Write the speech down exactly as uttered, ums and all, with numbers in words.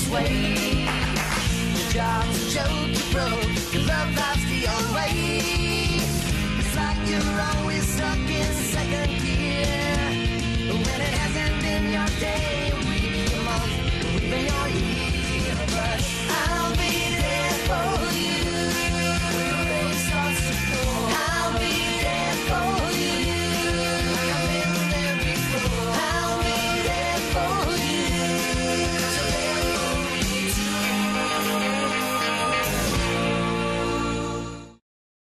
way. Your job's a joke, you broke, your love life's the old way. It's like you're always stuck in second gear when it hasn't been your day.